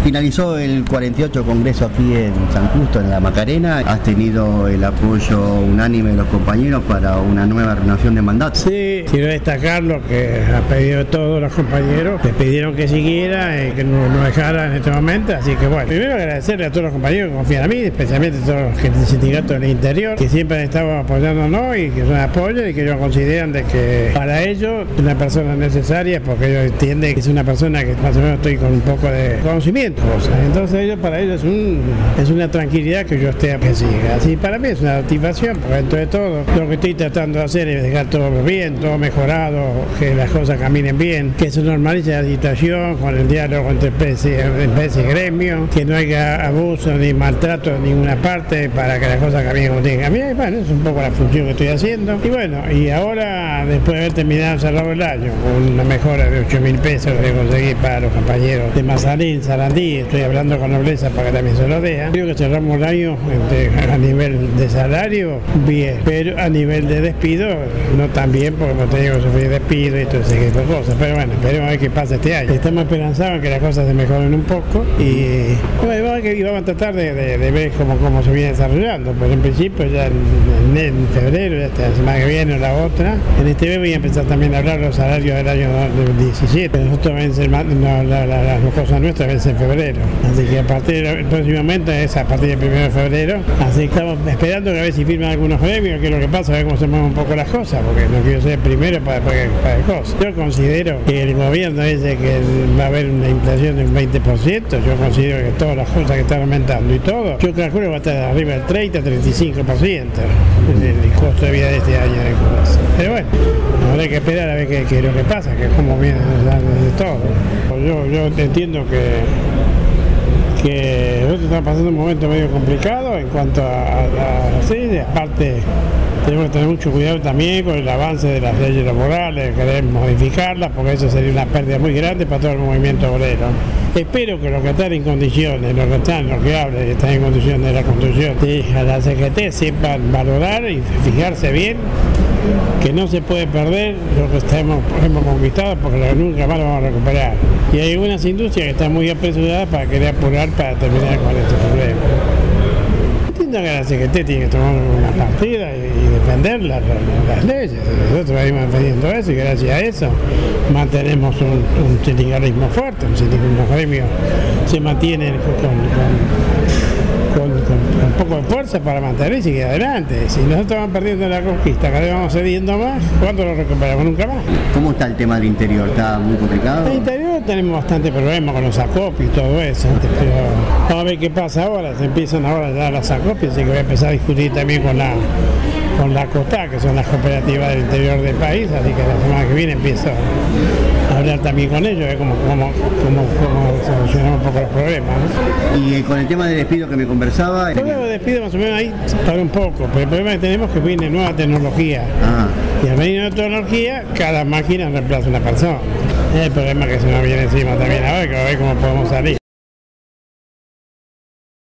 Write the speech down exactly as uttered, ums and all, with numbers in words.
Finalizó el cuarenta y ocho Congreso aquí en San Justo, en la Macarena. ¿Has tenido el apoyo unánime de los compañeros para una nueva renovación de mandato? Sí, quiero destacar lo que ha pedido todos los compañeros, que pidieron que siguiera y que no nos dejara en este momento. Así que bueno, primero agradecerle a todos los compañeros que confían en mí, especialmente a todos los del sindicato del interior, que siempre han estado apoyándonos y que son apoyo y que ellos consideran de que para ellos es una persona necesaria, porque ellos entienden que es una persona que más o menos estoy con un poco de conocimiento. O sea, entonces ellos, para ellos es, un, es una tranquilidad que yo esté que siga. Así para mí es una satisfacción, porque dentro de todo lo que estoy tratando de hacer es dejar todo bien, todo mejorado, que las cosas caminen bien, que se normalice la situación con el diálogo entre especie, especie y gremio, que no haya abuso ni maltrato en ninguna parte para que las cosas caminen como tienen que caminar. Bueno, es un poco la función que estoy haciendo. Y bueno, y ahora, después de haber terminado cerrado el año, con una mejora de ocho mil pesos que conseguí para los compañeros de Mazarín, Sarandí, estoy hablando con Nobleza para que también se lo vea. Creo que cerramos el año este, a nivel de salario bien, pero a nivel de despido no tan bien, porque hemos tenido que sufrir despido y todo ese tipo de cosas. Pero bueno, esperemos a ver qué pasa este año. Estamos esperanzados en que las cosas se mejoren un poco y bueno, vamos a, que, vamos a tratar de, de, de ver cómo, cómo se viene desarrollando. Pero en principio ya en, en, en febrero, ya esta semana que viene o la otra, en este mes voy a empezar también a hablar de los salarios del año diecisiete. Nosotros vencen, no, la, la, las cosas nuestras vencen en febrero. Así que a partir del próximo momento es a partir del primero de febrero. Así que estamos esperando que a ver si firman algunos gremios, que es lo que pasa, a ver cómo se mueven un poco las cosas, porque no quiero ser el primero para, para, para el cosas. Yo considero que el gobierno dice que va a haber una inflación del veinte por ciento, yo considero que todas las cosas que están aumentando y todo, yo calculo que va a estar arriba del treinta a treinta y cinco por ciento el, el costo de vida de este año de cosas. Pero bueno, ahora hay que esperar a ver qué, qué es lo que pasa, que es como viene de todo. Yo, yo entiendo que que nosotros estamos pasando un momento medio complicado en cuanto a, a, a sí, aparte tenemos que tener mucho cuidado también con el avance de las leyes laborales, querer modificarlas, porque eso sería una pérdida muy grande para todo el movimiento obrero. Espero que los que están en condiciones, los que están, los que hablan y están en condiciones de la construcción, y a la C G T sepan valorar y fijarse bien que no se puede perder lo que estamos, hemos conquistado, porque lo que nunca más lo vamos a recuperar. Y hay algunas industrias que están muy apresuradas para querer apurar para terminar con este problema. Entiendo que la C G T tiene que tomar una partida y, y defender la, la, las leyes. Nosotros venimos defendiendo eso y gracias a eso mantenemos un, un sindicalismo fuerte, un sindicalismo gremio se mantiene con, con, con, con, con un poco de fuerza para mantener y seguir adelante. Si nosotros vamos perdiendo la conquista, cada vez vamos cediendo más, ¿cuándo lo recuperamos? Nunca más. ¿Cómo está el tema del interior? ¿Está muy complicado? En el interior tenemos bastante problemas con los acopios y todo eso, pero vamos a ver qué pasa ahora. Se empiezan ahora ya las acopios, así que voy a empezar a discutir también con la con la COSTA, que son las cooperativas del interior del país, así que la semana que viene empiezo a hablar también con ellos, a ver cómo, cómo, cómo, cómo solucionamos un poco los problemas, ¿no? Y eh, con el tema del despido que me conversaba... El problema del despido más o menos ahí para un poco, pero el problema que tenemos es que viene nueva tecnología. Ah. Y al venir nueva tecnología, cada máquina reemplaza una persona. Es el problema que se nos viene encima también ahora, que a ver cómo podemos salir.